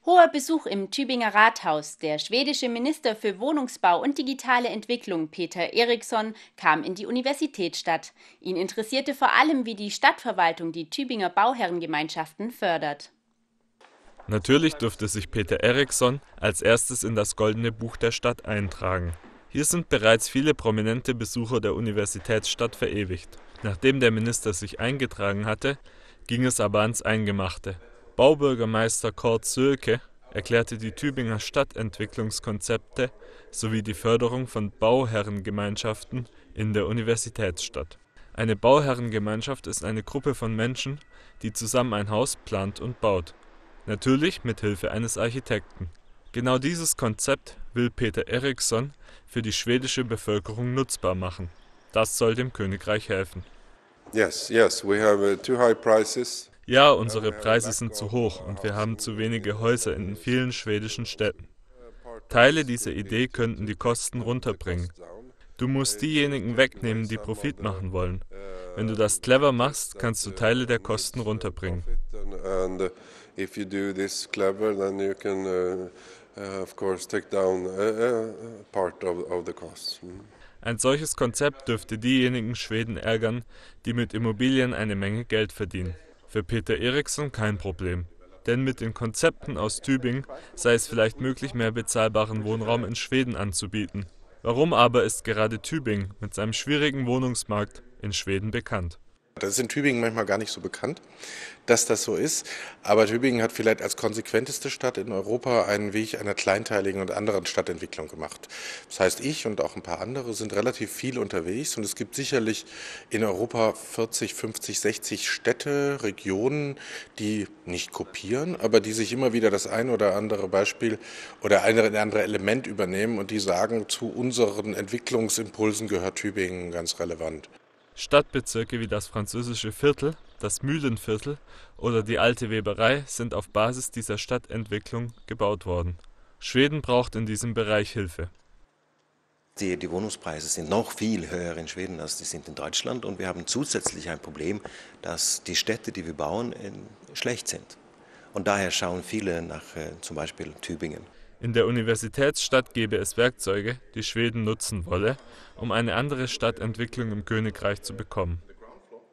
Hoher Besuch im Tübinger Rathaus. Der schwedische Minister für Wohnungsbau und digitale Entwicklung, Peter Eriksson, kam in die Universitätsstadt. Ihn interessierte vor allem, wie die Stadtverwaltung die Tübinger Bauherrengemeinschaften fördert. Natürlich durfte sich Peter Eriksson als erstes in das Goldene Buch der Stadt eintragen. Hier sind bereits viele prominente Besucher der Universitätsstadt verewigt. Nachdem der Minister sich eingetragen hatte, ging es aber ans Eingemachte. Baubürgermeister Kurt Sölke erklärte die Tübinger Stadtentwicklungskonzepte sowie die Förderung von Bauherrengemeinschaften in der Universitätsstadt. Eine Bauherrengemeinschaft ist eine Gruppe von Menschen, die zusammen ein Haus plant und baut. Natürlich mit Hilfe eines Architekten. Genau dieses Konzept will Peter Eriksson für die schwedische Bevölkerung nutzbar machen. Das soll dem Königreich helfen. Yes, we have too high prices. Ja, unsere Preise sind zu hoch und wir haben zu wenige Häuser in vielen schwedischen Städten. Teile dieser Idee könnten die Kosten runterbringen. Du musst diejenigen wegnehmen, die Profit machen wollen. Wenn du das clever machst, kannst du Teile der Kosten runterbringen. If you do this clever, then you can, of course, take down part of the costs. Ein solches Konzept dürfte diejenigen Schweden ärgern, die mit Immobilien eine Menge Geld verdienen. Für Peter Eriksson kein Problem. Denn mit den Konzepten aus Tübingen sei es vielleicht möglich, mehr bezahlbaren Wohnraum in Schweden anzubieten. Warum aber ist gerade Tübingen mit seinem schwierigen Wohnungsmarkt in Schweden bekannt? Das ist in Tübingen manchmal gar nicht so bekannt, dass das so ist. Aber Tübingen hat vielleicht als konsequenteste Stadt in Europa einen Weg einer kleinteiligen und anderen Stadtentwicklung gemacht. Das heißt, ich und auch ein paar andere sind relativ viel unterwegs. Und es gibt sicherlich in Europa 40, 50, 60 Städte, Regionen, die nicht kopieren, aber die sich immer wieder das ein oder andere Beispiel oder ein oder andere Element übernehmen und die sagen, zu unseren Entwicklungsimpulsen gehört Tübingen ganz relevant. Stadtbezirke wie das französische Viertel, das Mühlenviertel oder die alte Weberei sind auf Basis dieser Stadtentwicklung gebaut worden. Schweden braucht in diesem Bereich Hilfe. Die Wohnungspreise sind noch viel höher in Schweden, als die sind in Deutschland. Und wir haben zusätzlich ein Problem, dass die Städte, die wir bauen, schlecht sind. Und daher schauen viele nach zum Beispiel Tübingen. In der Universitätsstadt gäbe es Werkzeuge, die Schweden nutzen wolle, um eine andere Stadtentwicklung im Königreich zu bekommen.